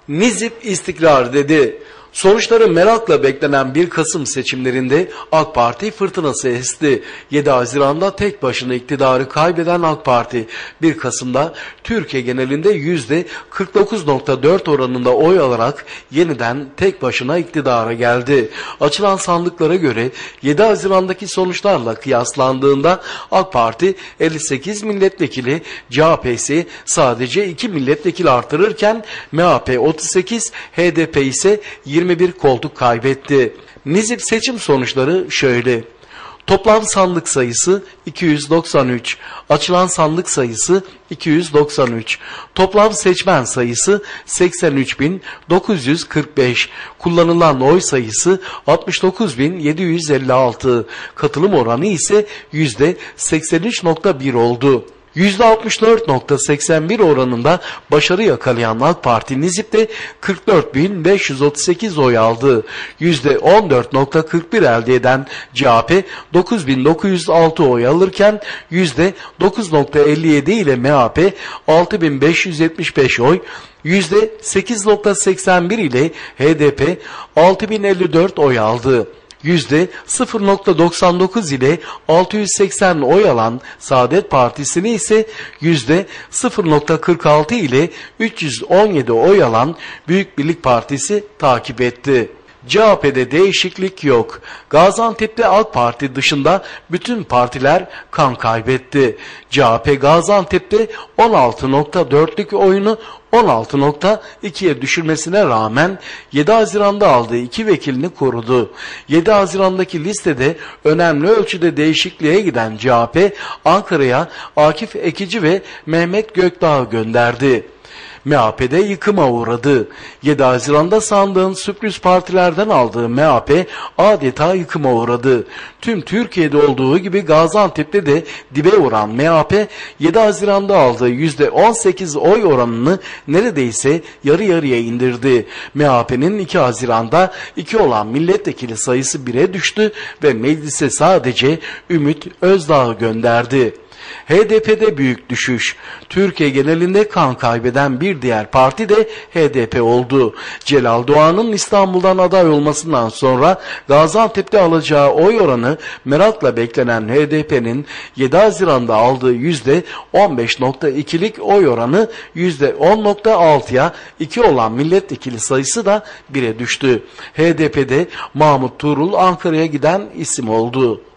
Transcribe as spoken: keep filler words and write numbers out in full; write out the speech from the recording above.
Nizip istikrar dedi. Sonuçları merakla beklenen bir Kasım seçimlerinde AK Parti fırtınası esti. yedi Haziran'da tek başına iktidarı kaybeden AK Parti bir Kasım'da Türkiye genelinde yüzde kırk dokuz nokta dört oranında oy alarak yeniden tek başına iktidara geldi. Açılan sandıklara göre yedi Haziran'daki sonuçlarla kıyaslandığında AK Parti elli sekiz milletvekili, C H P ise sadece iki milletvekili artırırken M H P otuz sekiz, H D P ise yirmi bir koltuk kaybetti. Nizip seçim sonuçları şöyle. Toplam sandık sayısı iki yüz doksan üç, açılan sandık sayısı iki yüz doksan üç, toplam seçmen sayısı seksen üç bin dokuz yüz kırk beş, kullanılan oy sayısı altmış dokuz bin yedi yüz elli altı, katılım oranı ise yüzde seksen üç nokta bir oldu. yüzde altmış dört nokta seksen bir oranında başarı yakalayan AK Parti Nizip'te kırk dört bin beş yüz otuz sekiz oy aldı. yüzde on dört nokta kırk bir elde eden C H P dokuz bin dokuz yüz altı oy alırken yüzde dokuz nokta elli yedi ile M H P altı bin beş yüz yetmiş beş oy, yüzde sekiz nokta seksen bir ile H D P altı bin elli dört oy aldı. yüzde sıfır nokta doksan dokuz ile altı yüz seksen oy alan Saadet Partisi'ni ise yüzde sıfır nokta kırk altı ile üç yüz on yedi oy alan Büyük Birlik Partisi takip etti. C H P'de değişiklik yok. Gaziantep'te AK Parti dışında bütün partiler kan kaybetti. C H P Gaziantep'te on altı nokta dörtlük oyunu on altı nokta ikiye düşürmesine rağmen yedi Haziran'da aldığı iki vekilini korudu. yedi Haziran'daki listede önemli ölçüde değişikliğe giden C H P Ankara'ya Akif Ekici ve Mehmet Gökdağ'ı gönderdi. M H P'de yıkıma uğradı. yedi Haziran'da sandığın sürpriz partilerden aldığı M H P adeta yıkıma uğradı. Tüm Türkiye'de olduğu gibi Gaziantep'te de dibe vuran M H P yedi Haziran'da aldığı yüzde on sekiz oy oranını neredeyse yarı yarıya indirdi. M H P'nin iki Haziran'da iki olan milletvekili sayısı bire düştü ve meclise sadece Ümit Özdağ'ı gönderdi. H D P'de büyük düşüş. Türkiye genelinde kan kaybeden bir diğer parti de H D P oldu. Celal Doğan'ın İstanbul'dan aday olmasından sonra Gaziantep'te alacağı oy oranı merakla beklenen H D P'nin yedi Haziran'da aldığı yüzde on beş nokta ikilik oy oranı yüzde on nokta altıya, iki olan milletvekili sayısı da bire düştü. H D P'de Mahmut Tuğrul Ankara'ya giden isim oldu.